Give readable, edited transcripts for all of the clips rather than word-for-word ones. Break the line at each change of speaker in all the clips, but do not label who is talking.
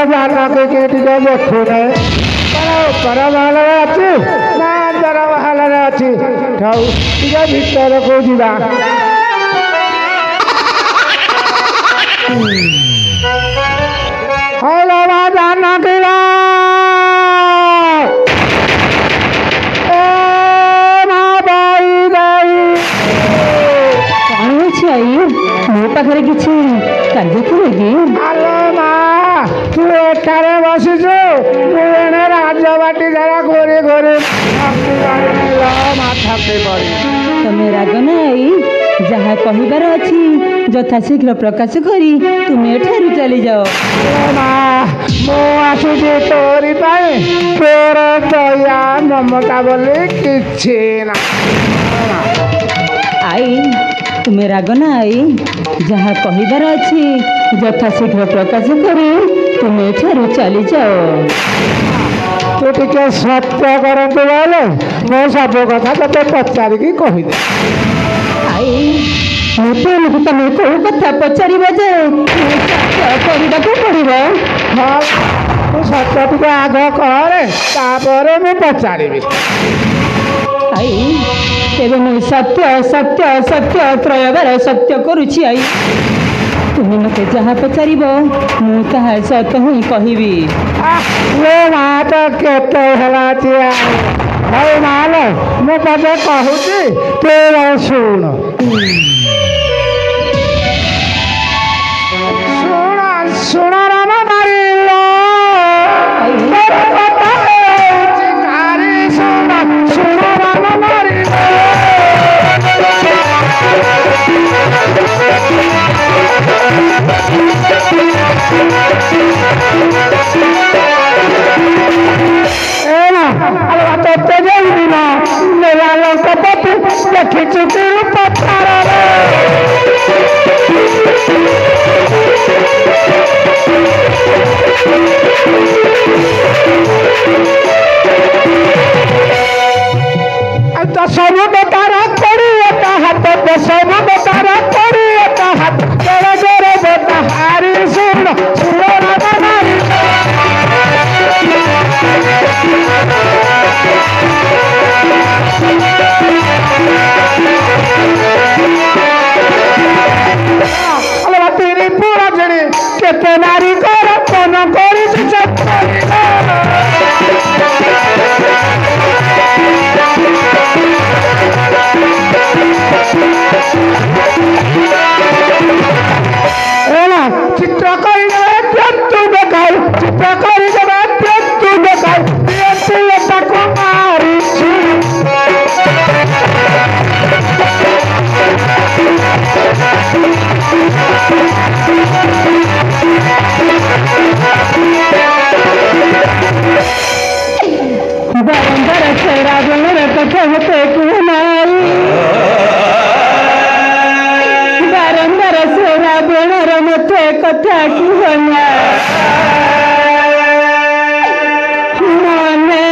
जानक के टिके देखु ने पर भाले अछि ना अंदर भाले अछि खाऊ टिके भीतर को जीवा हेलो जानक ला
मो पाखे किसी कार्य कि
तू एठारे बसिଛୁ मुझे राजबाटी जरा घोरी घोरी
तमें राग नाई जहाँ कहबार अच्छी यथाशीघ्र प्रकाश करी तुम्हें एठारू चली जाओ
मु आसुची तोरी तोर दया ममता बोली किछि ना
आई तुम्हें राग नाई जहाँ कहबार अच्छी यथाशीघ्र प्रकाश करी तुम्हें एठारू चली जाओ
तू टिके सत्य करतु बोले मो सब कथा ते पचारिकी कहीदे
आई मत तुम कौ कथा पचार जे करने को पड़ो
हाँ तू सत्य टिके आग करे तापर मु पचारि
आई तेरे मुझे सत्य सत्य सत्य त्रयबार सत्य करुछि आई तुम्हें मत जहाँ पचार मुझे सत ही कहबी
माँ तो केते भाई माल मु पदे कहूची तेरा शुण शुण राम मारिलो शुण राम मारिलो सब बेकार पड़ी हाथ सब बेकार पड़ी हाथ जोरे जोरे बेटा हारी सुन तीन पूरा जने केते नारी कर कौन करी चित्र कर चित्र कर मारी
बारंबार छेड़ा गुण कथा होते कुमारी बारंबार छेड़ा गुण मते कथा कुहना मने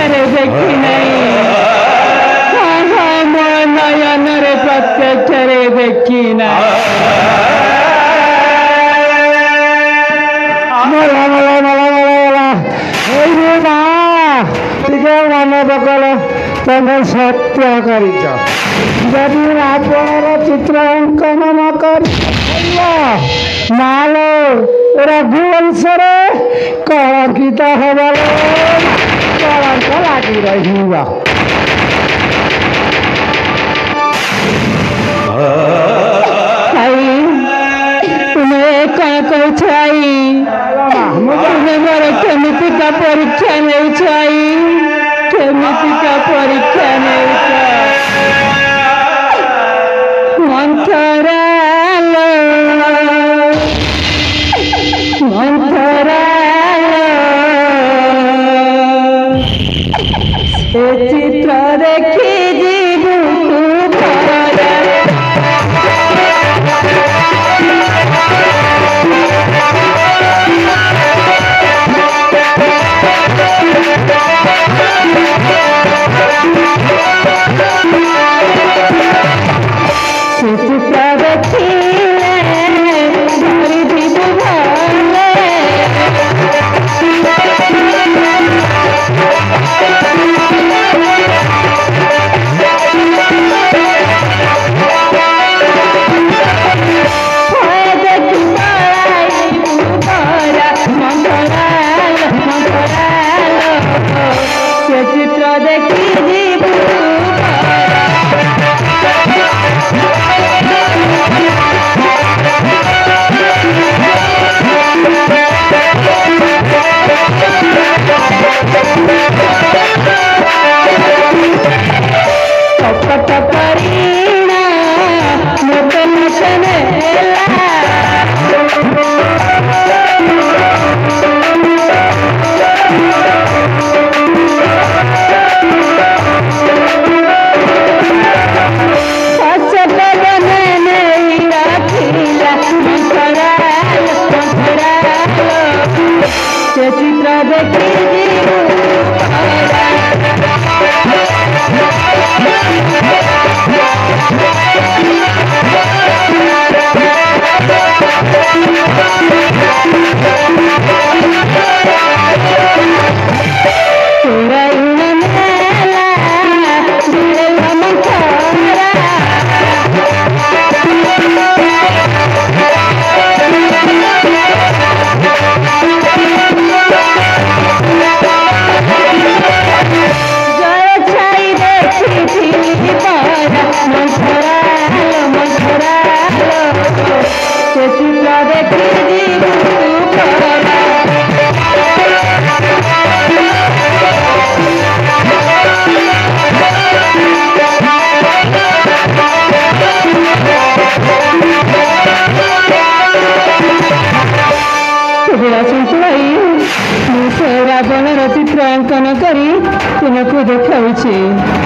प्रत्यक्षरे देखी नहीं मो नयनरे प्रत्यक्षरे देखी नहीं
मला मला मला मला मला ଟିକେ ମନେ ପକେଇଲ ତମେ ସତ୍ୟ କରିଛ ଯଦି ଆପଣର ଚିତ୍ର ଅଙ୍କନ ନ କରିବ ମାଲୋ ରଘୁବଂଶରେ କଳଙ୍କିତ ହେବାର କଳଙ୍କ ଲାଗି ରହିବ।
आई तुम्हें कौन कौच आई तुम्हें मोर केमिति का परीक्षा नहीं आई केमिति का परीक्षा नहीं मंथरालो मंथरालो से चित्र देखी जीवु तू भरा चित्र देखी जीवु कपट करीना मोटे नचने चित्र देखी जीवु रावणर चित्र अंकन करी तुमको देखाऊँगी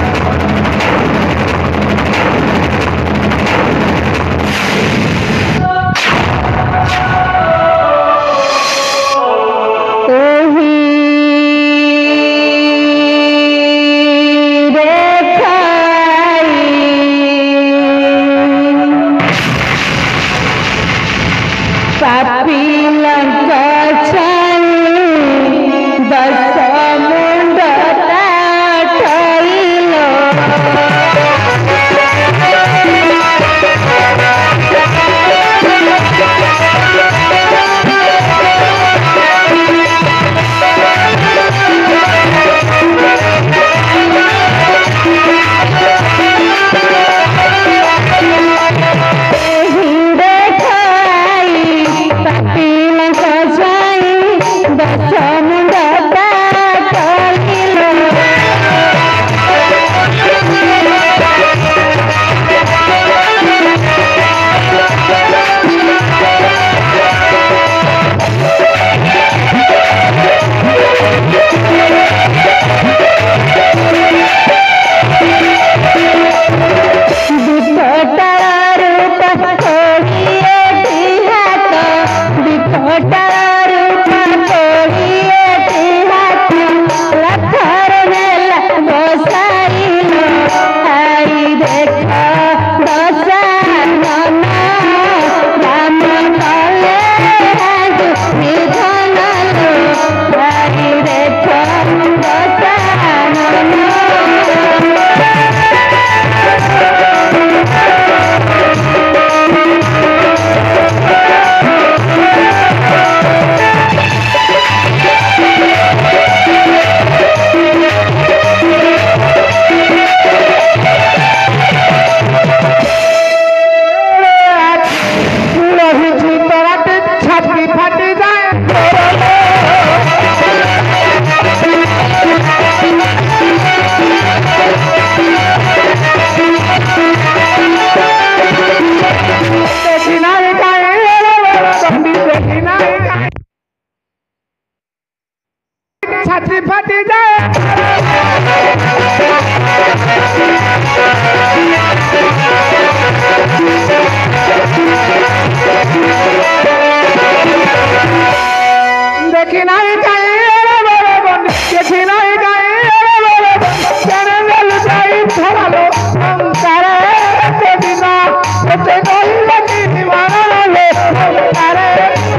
पापी लंका दस मुंड लो
तोते कहले कि मारे अरे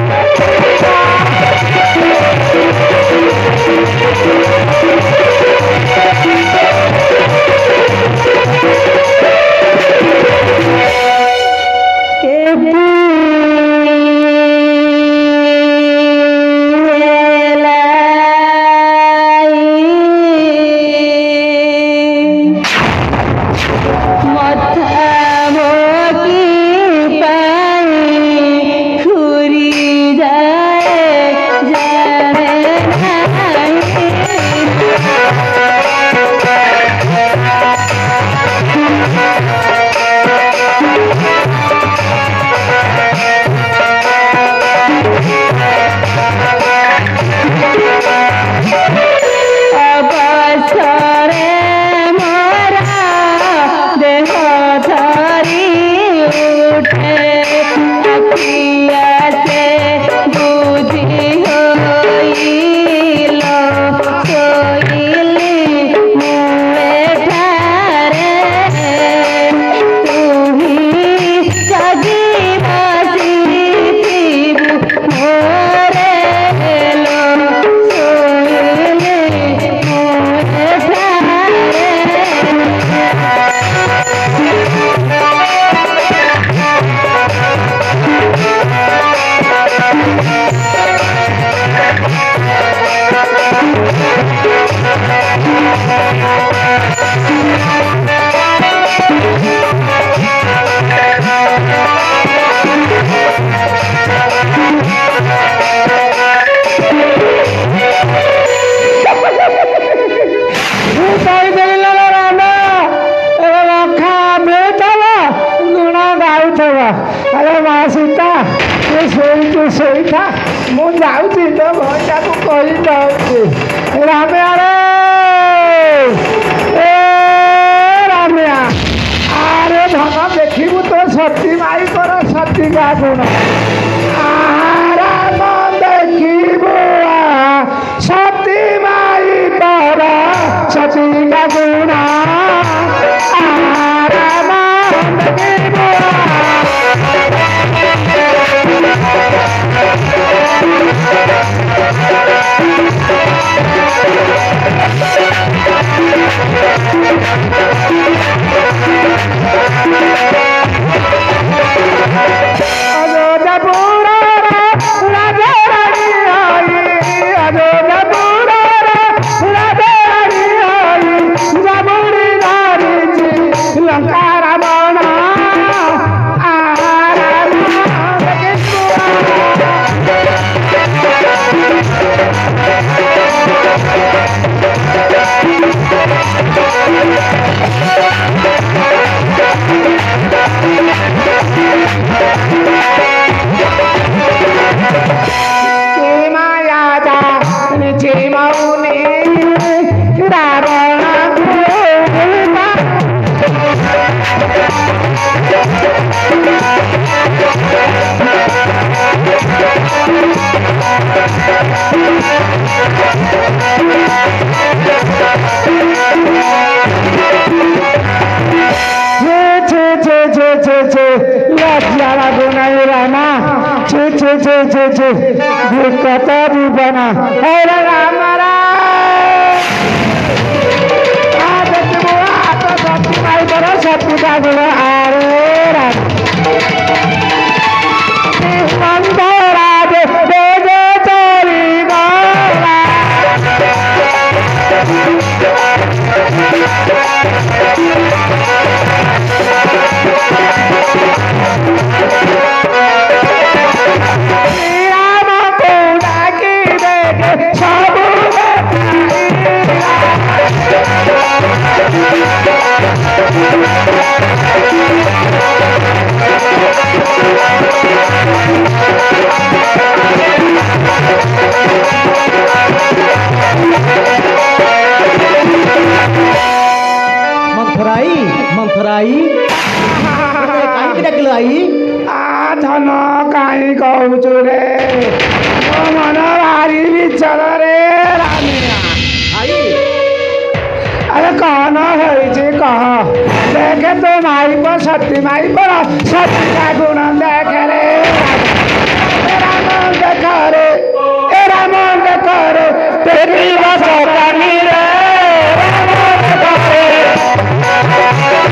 अरे माँ सीता तू सोई था मु जाऊँगी तो भैया को कही जाऊँगी रामिया रे ए रामिया अरे धन देखू तो सती माई कर सती का गुण आराम देखू सती माई कर सती का गुण आराम देखू कता भी बना अरे राम सती माई बड़ा सती का गुण अरे राम राज दे चोरी गोला
मंथराई कहीं डकलाई
आ धन कहीं कहूँ रे मन भारी विचल रे रामिया
आई
अरे कौन है जी कहा देखे तो माई पर सती माई पर सती का गुण देख रे तेरा मन देखा रे तेरा मन देखा रे तेरी भाषा कानी रे तेरा मन देखा रे।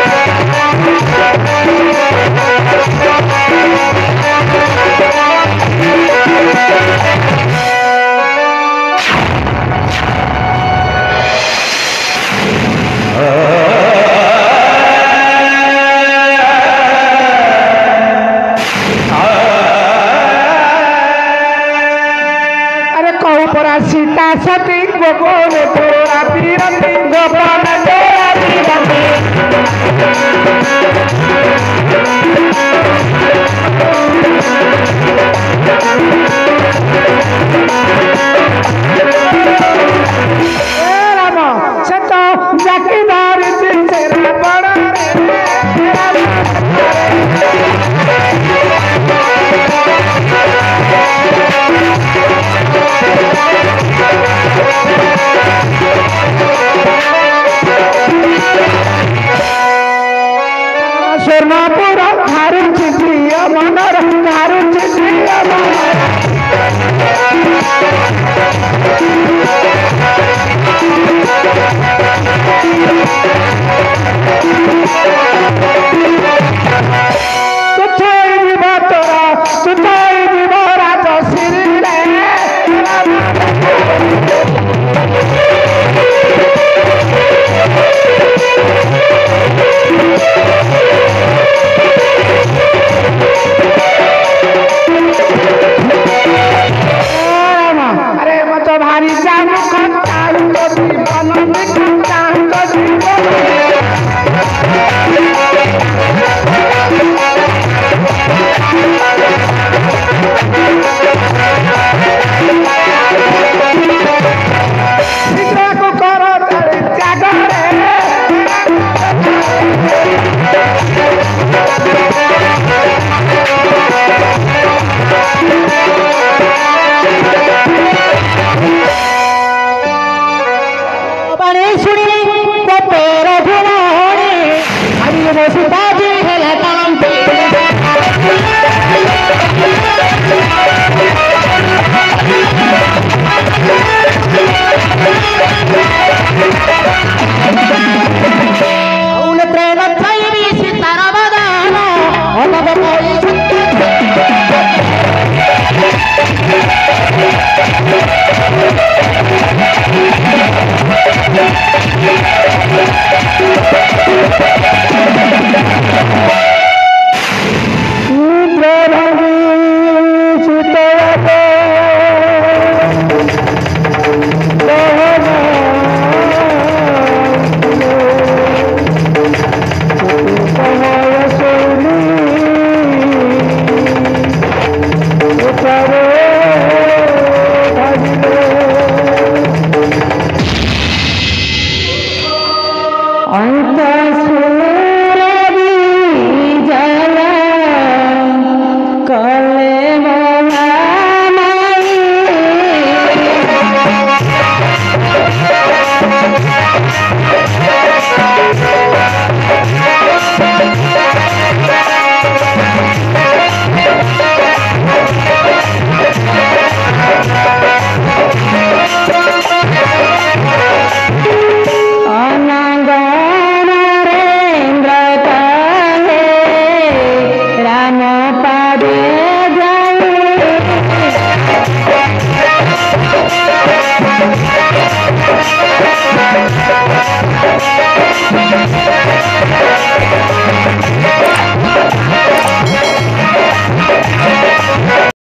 सीता सती गोपाल तोरा पीरती गोपाल तोरा पीरती